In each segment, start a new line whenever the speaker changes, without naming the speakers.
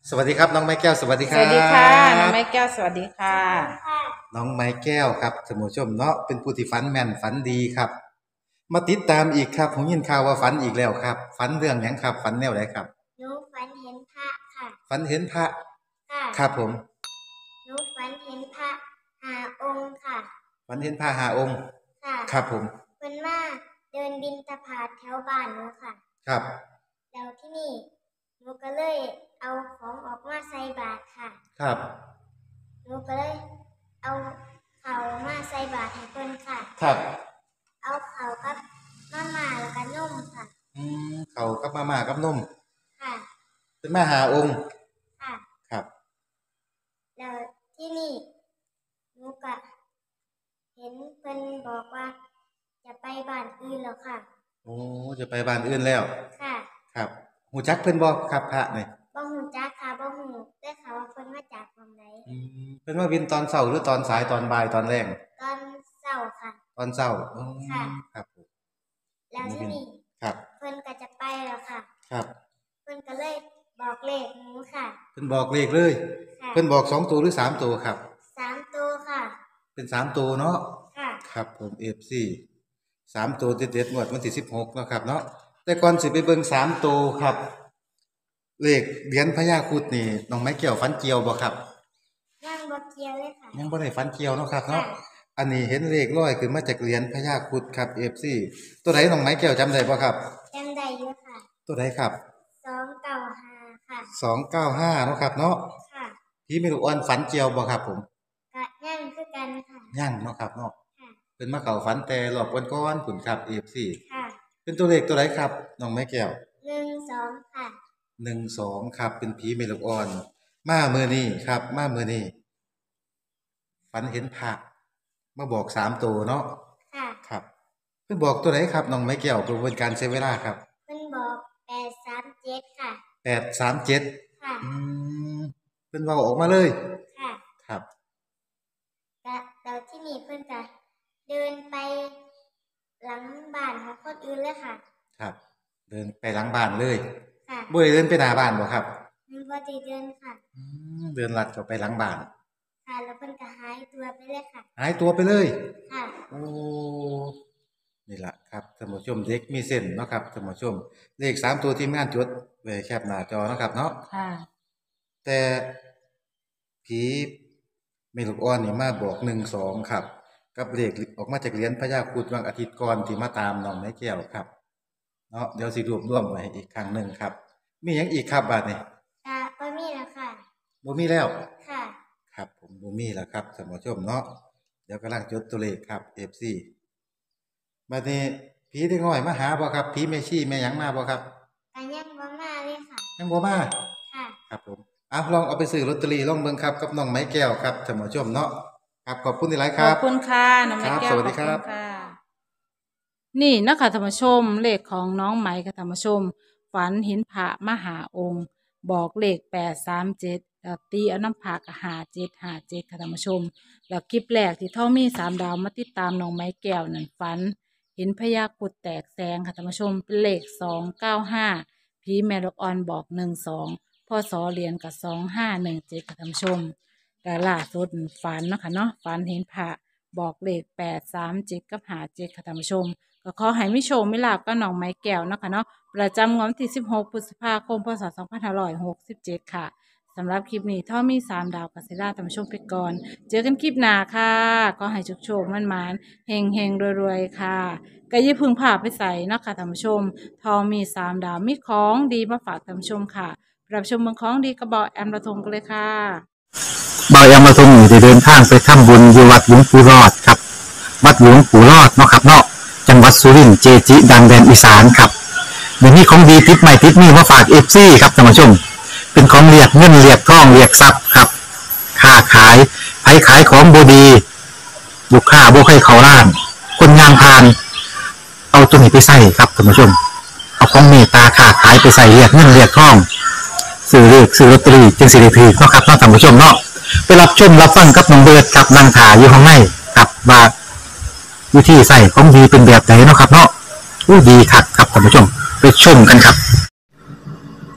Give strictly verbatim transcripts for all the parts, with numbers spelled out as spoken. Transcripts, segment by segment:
สวัสดีครับน้องไม้แก้วสวัสดีค
ส
รั
วัสดีค่ะน้อง
บ
ไม้แก้วสวัสดีค่ะ
น้องไม้แก้วครับท่านผู้ชมเนาะเป็นผู้ที่ฝันแม่นฝันดีครับมาติดตามอีกครับผมยินข่าวว่าฝันอีกแล้วครับฝันเรื่องหยังครับฝันแนวไหนครับ
หนูฝันเห็นพระค่ะ
ฝันเห็นพระ
ค่ะ
ครับผม
หนูฝันเห็นพระหาองค์ค่ะ
ฝันเห็นพระหาองค์
ค่ะ
ครับผม
เพิ่นมาเดินบิณฑบาตแถวบ้านหนูค่ะ
ครับ
แล้วที่นี่หนูก็เลยเอาของออกมาใส่บาตรค่ะ
ครับ
หนูก็เลยเอาข้าวมาใส่บาตรให้เพิ่นค่ะ
ครับ
เอาข้าวกับมาม่าแล้วก็นมค่ะ
อืมเขากับมาม่ากับนม
ค่ะ
เป็นมาหาองค์
ค่ะ
ครับ
แล้วที่นี่หนูก็เห็นเพิ่นบอกว่าจะไปบ้านอื่นแล้วค่ะ
โอ้จะไปบ้านอื่นแล้ว
ค่ะ
ครับหูจักเพิ่นบ่ครับพระนี่
บ่ฮู้จักค่ะบ่ฮู้ได้ข่าวว่าเพิ่นมาจากหม้องใด
อืมเพิ่นมาวินตอนเช้าหรือตอนสายตอนบ่ายตอนแลง
ตอนเช้าค่ะ
ตอนเช้าอืม
ค่ะ
ครับผม
แล้วที่นี่
ครับ
เพิ่นก็จะไปแล้วค่ะ
ครับ
เพิ่นก็เลยบอกเลขหนูค่ะ
เพิ่นบอกเลขเลย
ค่ะ
เพิ่นบอกสองตัวหรือสามตัวครับ
สามตัวค่ะ
เป็นสามตัวเนาะ
ค่ะ
ครับผม เอฟ ซี สามตัวเด็ดๆงวดวันที่สิบหกเนาะครับเนาะแต่ก่อนสิไปเบิ่งสามตัวครับเลขเหรียญพญาครุฑนี่น้องไม้เกี่ยวฟันเกี่ยวบ่ครับ
ยังบ่เกี่ยวเลยค่ะ
ยังบ่ได้ฟันเกี่ยวเนาะครับเนาะ
ค่ะ
อันนี้เห็นเลขลอยขึ้นมาจากเหรียญพญาครุฑครับ เอฟ ซี ตัวไหนน้องไม้เกี่ยวจำได้บ่ครับ
จำได้อยู่ค่ะ
ตัวไหนครับ
สองเก้าห้าค่ะ
สองเก้าห้าเนาะครับเนาะ
ค่ะ
พี่มีลูกอ่อนฝันเกี่ยวบ่ครับผม
ก็ยังคือกันค่ะ
ยังเนาะครับเนาะ
ค่ะ
เพิ่นมาเข้าฝันแต่รอบก่อนๆพุ่นครับ เอฟ ซี
ค่ะ
เป็นตัวเลขตัวไหนครับน้องไม้แก้ว
หนึ่งสองค่ะ
หนึ่งสองครับเป็นผีเมลูกอ่อนมาเมื่อนี้ครับมาเมื่อนี้ฝันเห็นพระมาบอกสามตัวเนาะ
ค่ะ
ครับเพิ่นบอกตัวไหนครับน้องไม้แก้วกระบวนการใช้เวลาครับ
เพิ่นบอกแปดสามเจ็ดค่ะ
แปดสามเจ็ด
ค่ะ
อืมเพิ่นเว้าออกมาเลย
ค่ะ
ครับ
ก็แล้วที่นี่เพิ่นก็เดินไปหลังบ้านของคนอื่นเลยค่ะ
ครับเดินไปหลังบ้านเลย
ค่ะ
บ่ได้เดินไปหน้าบ้านบ่ครับ
มันบ่ได้เดินค่ะ
อืมเดินลัดเข้าไปหลังบ้าน
ค่ะแล้วเพิ่นก็หายตัวไปเลยค่ะ
หายตัวไปเลย
ค่ะ
โอ้นี่ล่ะครับท่านผู้ชมเด็กมีเส้นเนาะครับท่านผู้ชมเลขสามตัวทีมงานจดไว้แคปหน้าจอเนาะครับเนาะ
ค่ะ
แต่ผีเมลูกอ่อนนี่มาบอกหนึ่งสองครับกับเลขออกมาจากเหรียญพญาครุฑวันอาทิตย์ก่อนที่มาตามน้องไม้แก้วครับเนาะเดี๋ยวสิรวบรวมไว้อีกครั้งหนึ่งครับมีหยังอีกครับบาดนี้
ค่ะบ่มีแล้วค่ะ
บ่มีแล้ว
ค่ะ
ครับผมบ่มีแล้วครับท่านผู้ชมเนาะเดี๋ยวกำลังจดตัวเลขครับ เอฟ ซี บัดนี้ผีเด็กน้อยมาหาบ่ครับผีแม่ชีแม่หยังมาบ่ครับ
ก็ยังบ่มาเลยค่ะ
ยังบ่มา
ค่ะ
ครับผมอ่ะลองเอาไปซื้อลอตเตอรี่ลองเบิ่งครับกับน้องไม้แก้วครับท่านผู้ชมเนาะครับขอบคุณหลายๆค
ข
รั
อ
บ
บคุณค่ะน้องไม้แก้ว
สวัสดีครับ
ขอบคุณค่ะนี่นะคะท่านผู้ชมเลขของน้องไหมค่ะท่านผู้ชมฝันเห็นพระมหาองค์บอกเลขแปดสามเจ็ดแล้วตีเอาน้ำผักหาเจ็ดหาเจ็ดค่ะท่านผู้ชมแล้วคลิปแรกที่ท่อมีสามดาวมาติดตามน้องไม้แก้วนั่นฝันเห็นพญาครุฑแตกแสงค่ะท่านผู้ชมเป็นเลขสองเก้าห้าผีแมลูกอ่อนบอกหนึ่งสองพ่อสอเรียนกับสองห้าหนึ่งเจ็ดค่ะท่านผู้ชมแต่ล่าสุดฝันเนาะค่ะเนาะฝันเห็นพระบอกเลขแปดสามเจ็ดกับหาเจ็ดค่ะท่านผู้ชมก็ขอให้มิโชคมิลาภกับน้องไม้แก้วเนาะค่ะเนาะประจำงวดวันที่สิบหกพฤษภาคมพศสองพันห้าร้อยหกสิบเจ็ดค่ะสำหรับคลิปนี้ท่อมีสามดาวกัสซิล่าท่านผู้ชมไปก่อนเจอกันคลิปหน้าค่ะก็ให้โชคโชคมั่นหมานเฮงเฮงรวยๆค่ะก็อย่าพึ่งพาไปใส่เนาะค่ะท่านผู้ชมทอมีสามดาวมีของดีมาฝากท่านผู้ชมค่ะรับชมเมืองของดีกระบอกแอมระทงกันเลยค่ะ
บายามาทรงอยู่ได้เดินทางไปทำบุญที่วัดหลวงปู่รอดครับวัดหลวงปู่รอดเนาะครับเนาะจังหวัดสุรินทร์เจจิดังแดนอีสานครับเดี๋ยวนี้ของดีติดใหม่ติดนี่มาฝากเอฟซีครับท่านผู้ชมเป็นของเรียกเงินเรียกทองเรียกทรัพย์ครับค้าขายไผขายของบดีลูกค้าบ่ให้เขาล้านคนงานพานเอาตัวนี้ไปใส่ครับท่านผู้ชมเอาของเมตตาค้าขายไปใส่เรียกเงินเรียกทองซื้อเลขซื้อลอตเตอรี่จึงสิริพีเนาะครับเนาะท่านผู้ชมเนาะไปรับชมรับฟังกับน้องเบิร์ดกับนางถาอยู่ข้างในกับว่าวิธีใส่ของดีเป็นแบบไหนเนาะครับเนาะอู้ดีคักครับท่านผู้ชมไปชมกันครับ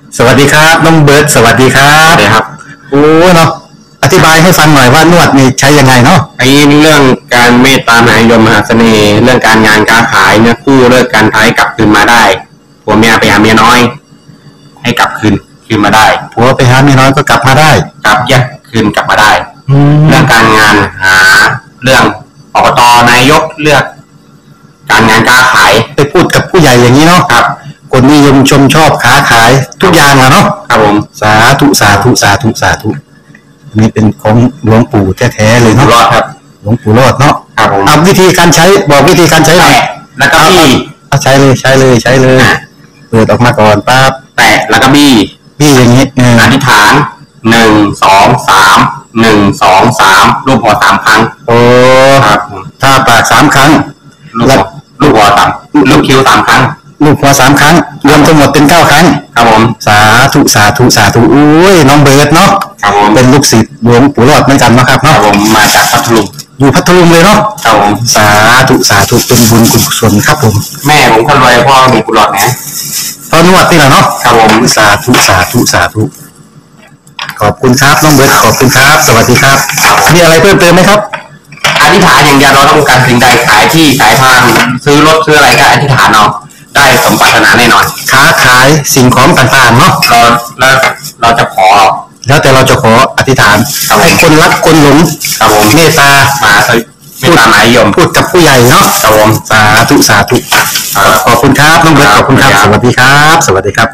สวัสดีครับน้องเบิร์ดสวัสดีครับสวัสดีครับโอ้เนาะอธิบายให้ฟังหน่อยว่านวดนี่ใช้ยังไงเนาะ
ไอ้เรื่องการเมตตามหานิยมมหาเสน่ห์เรื่องการงานการขายเนี่ยกู้เลิกการท้ายกลับคืนมาได้ผัวเมียไปหาเมียน้อยให้กลับคืนคืนมาได้
ผัวไปหาเมียน้อยก็กลับมาได้
กลับแยกคืนกลับมาได้เรื่องการงานหาเรื่องอบตนายกเลือกการงานการขาย
ไปพูดกับผู้ใหญ่อย่างนี้เนาะ
ครับ
คนนิยมชมชอบค้าขายทุกอย่างอะเนาะ
ครับผม
สาธุสาธุสาธุสาธุนี่เป็นของหลวงปู่แท้ๆเลยเนาะ
รอดครับ
หลวงปู่รอดเนาะ
ครับผม
เอาวิธีการใช้บอกวิธีการใช้หน่อย
แล้วก็บี้
เอาใช้เลยใช้เลยใช้เลยเปิดออกมาก่อนปั๊บ
แตะแล้วก็บี้
บี้อย่างนี้
อธิษฐานหนึ่งสองสามหนึ่งสองสามรูปหัวสามครั้ง
โอ้
ครับ
ถ้าปากสามครั้ง
แล้วลูกหัวสามลูกคิ้วสามครั้ง
ลูกหัวสามครั้งรวมทั้งหมดเป็นเก้าครั้ง
ครับผม
สาธุสาธุสาธุอุ้ยน้องเบิร์ดเนาะ
ครับผม
เป็นลูกศิษย์หลวงปู่รอดเหมือนกันนะครับ
เนาะ
ครับ
ผมมาจากพัทลุง
อยู่พัทลุงเลยเนาะ
ครับผม
สาธุสาธุเป็นบุญกุศลครับผม
แม่ผมคนรวยพ่อมีกุหลาบนะ
ตอนนวดนี่แหละเนาะ
ครับผม
สาธุสาธุสาธุขอบคุณครับน้องเบิร์ดขอบคุณครับสวัสดีครับมีอะไรเพิ่มเติมไหมครับ
อธิษฐานอย่างเดียวเราต้องการสิ่งใดขายที่ขายทางซื้อรถซื้ออะไรก็อธิษฐานเอาได้สมปรารถนาแน่นอน
ค้าขายสิ่งของต่างๆเนาะ
เราแล้วเราจะขอ
แล้วแต่เราจะขออธิษฐานให้คนรักคนหลง
ครับผม
เมตตา
มาเมตตามหานิยม
พูดกับผู้ใหญ่เนาะ
ครับผม
สาธุสาธุขอบคุณครับน้องเบิร์ตขอบคุณครับสวัสดีครับสวัสดีครับ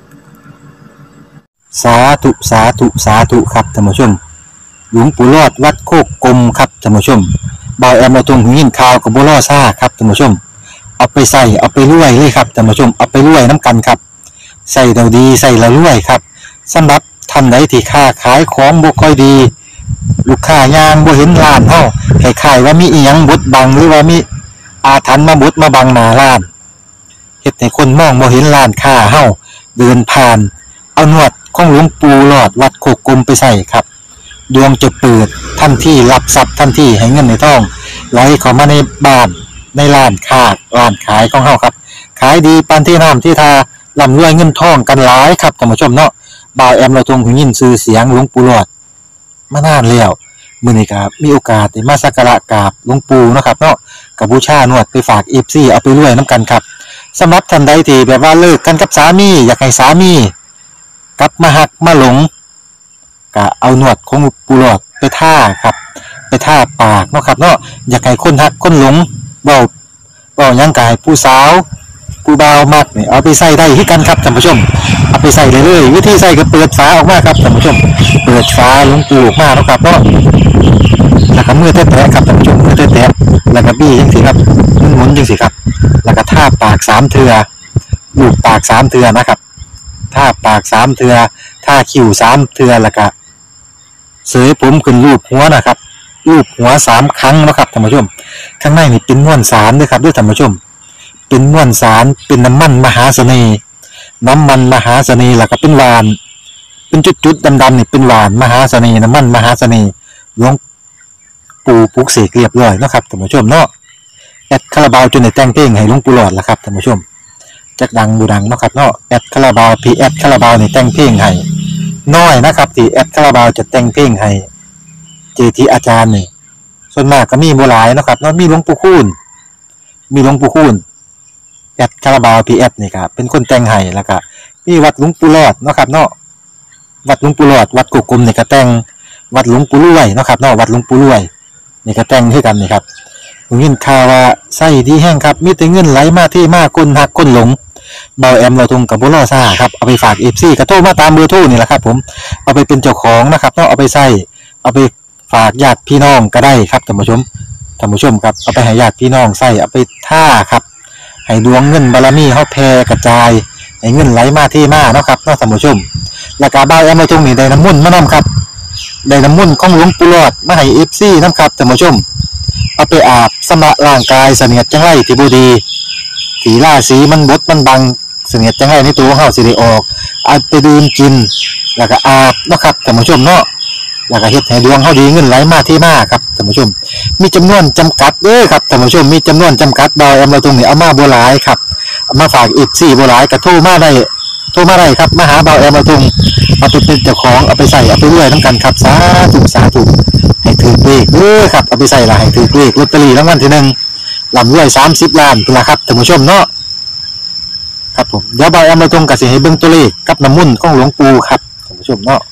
สาธุสาธุสาธุครับท่านผู้ชมหลวงปู่รอดวัดโคกกลมครับท่านผู้ชมบ่าวแอมเราตรงหูยินข่าวกับบัวล่อซ่าครับท่านผู้ชมเอาไปใส่เอาไปรวยเลยครับท่านผู้ชมเอาไปรวยน้ำกันครับใส่เราดีใส่เรารวยครับสำหรับท่านใดที่ค้าขายของบ่ค่อยดีลูกค้ายางบ่เห็นร้านเฮาคล้ายๆว่ามีอีหยังบดบังหรือว่ามีอาถรรพ์มาบดมาบังหน้าร้านเฮ็ดให้คนมองบ่เห็นร้านค้าเฮาเดินผ่านเอานวดของหลวงปู่หลอดวัดโคกกลมไปใส่ครับดวงจะเปิดทันทีรับทรัพย์ทันทีให้เงินในท้องไหลเข้ามาในบ้านในร้านค้าร้านขายของเฮาครับขายดีปานที่น้ำที่ทาร่ำรวยเงินทองกันหลายครับท่านผู้ชมเนาะบ่าวแอมเราทรงหูยินชื่อเสียงหลวงปู่หลอดมานานแล้วมื้อนี้ก็มีโอกาสได้มาสักการะกราบหลวงปู่เนาะครับเนาะกับบูชานวดไปฝาก เอฟ ซี เอาไปรวยนํกันครับสำหรับท่านใดที่แบบว่าเลิกกันกับสามีอยากให้สามีกลับมาหักมาหลงก็เอานวดของปูหลอดไปท่าครับไปท่าปากเนาะครับเนาะอยากให้คนหักคนหลงเบาเบายังกายผู้สาวผู้บ่าวมักนี่เอาไปใส่ได้ที่กันครับท่านผู้ชมเอาไปใส่เลยเลยวิธีใส่ก็เปิดฝาออกมาครับท่านผู้ชมเปิดฝาหลวงปูออกมาเนาะครับเนาะแล้วก็มือแตะๆครับท่านผู้ชมมือแตะๆแล้วก็บี้จังสิครับหมุนๆจังสิครับแล้วก็ท่าปากสามเทื่อลูบปากสามเทื่อนะครับท่าปากสามเทือท่าคิ้วสามเทือแล้วก็เสยผมขึ้นรูปหัวนะครับรูปหัวสามครั้งนะครับท่านผู้ชมข้างในนี่เป็นม้วนสารด้วยครับด้วยท่านผู้ชมเป็นม้วนสารเป็นน้ำมันมหาเสน่ห์น้ำมันมหาเสน่ห์แล้วก็เป็นหวานเป็นจุดๆดำๆนี่เป็นหวานมหาเสน่ห์น้ำมันมหาเสน่ห์หลวงปู่ปลุกเสกเรียบร้อยนะครับท่านผู้ชมเนาะแอดคาราบาวจนได้แต่งเพลงให้หลวงปู่หลอดแล้วครับท่านผู้ชมจักดังบูดังเนาะครับเนาะแอดคาราบาวพีแอดคาราบาวนี่แต่งเพลงให้น้อยนะครับที่แอดคาราบาวจะแต่งเพลงให้เจทีอาจารย์นี่ส่วนมากก็มีบ่หลายเนาะครับเนาะมีหลวงปู่คูณมีหลวงปู่คูณแอดคาราบาวพีแอดนี่ครับเป็นคนแต่งให้แล้วก็มีวัดหลวงปู่หลอดเนาะครับเนาะวัดหลวงปู่หลอดวัดกุกกลมนี่ก็แต่งวัดหลวงปู่รวยเนาะครับเนาะวัดหลวงปู่รวยนี่ก็แต่งให้กันนี่ครับผมยินข่าวว่าไส้ดีแห้งครับมีแต่เงินไหลมาที่มากคนหักคนหลงเบาแอมเราทงกับบุญล่อซ่าครับเอาไปฝาก เอฟ ซี กระโทรมาตามเบอร์โทรนี่แหละครับผมเอาไปเป็นเจ้าของนะครับเนาะเอาไปใส่เอาไปฝากญาติพี่น้องก็ได้ครับท่านผู้ชมท่านผู้ชมครับเอาไปให้ญาติพี่น้องใส่เอาไปท่าครับให้ดวงเงินบารมีเฮาแผ่กระจายให้เงินไหลมาที่มาเนาะครับเนาะท่านผู้ชมแล้วก็เบาแอมเราทงนี่ได้น้ำมนต์มานํครับได้น้ำมนต์ของหลวงปู่หลอดมาให้ เอฟ ซี นำครับท่านผู้ชมเอาไปอาบสำระร่างกายเสนียดจังไรที่บ่ดีสีราสีมันบดมันบังเสนียดจังไรในตัวเฮาสิได้ออกเอาไปดื่มกินแล้วก็อาบเนาะครับท่านผู้ชมเนาะแล้วก็เฮ็ดให้ดวงเฮาดีเงินไหลมาที่มาครับท่านผู้ชมมีจำนวนจำกัดเด้อครับท่านผู้ชมมีจำนวนจำกัดดอยเอามาตรงนี้เอามาบ่หลายครับเอามาฝาก เอฟ ซี บ่หลายก็โทรมาได้โโทรมาได้ครับมาหาเบาแอมมาทุงเอาไปเป็นเจ้าของเอาไปใส่เอาไปเรื่อยน้ำกันครับสาธุสาธุให้ถือเลขเด้อครับเอาไปใส่ละให้ถือเลขลอตเตอรี่รางวัลที่หนึ่งลำรวยสามสิบล้านเป็นละครับท่านผู้ชมเนาะครับผมเดี๋ยวเบาแอมมาทุงกับสิให้เบิ่งตัวเลขกับน้ำมุ่นของหลวงปู่ครับท่านผู้ชมเนาะ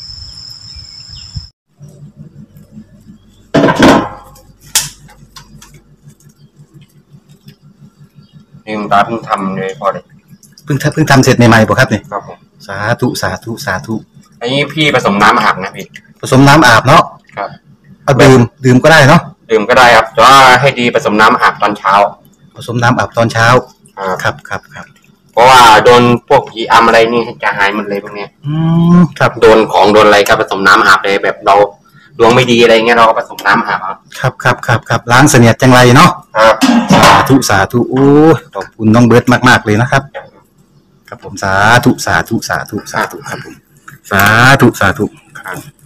นี่คุณตาเพิ่งทำเลยพอเลย
เพิ่งเพิ่งทำเสร็จใหม่ๆป่ะครับเนี่ย
ครับผม
สาธุสาธุสาธุ
อันนี้พี่ผสมน้ำอาบนะพี่
ผสมน้ำอาบเนาะ
ครับ
เอาดื่มดื่มก็ได้เนาะ
ดื่มก็ได้ครับแต่ว่าให้ดีผสมน้ำอาบตอนเช้า
ผสมน้ำอาบตอนเช้าครับครับครับ
เพราะว่าโดนพวกผีอำอะไรนี่จะหายหมดเลยพวกนี้
อืมครับ
โดนของโดนอะไรก็ผสมน้ำอาบเลยแบบเราดวงไม่ดีอะไรเงี้ยเราก็ผสมน้ำอาบ
ครับครับครับครับล้างเสนียดจังไรเนาะ
ครับ
สาธุสาธุโอ้ขอบคุณน้องเบิร์ตมากๆเลยนะครับครับผมสาธุสาธุสาธุสาธุครับผมสาธุสาธุครับ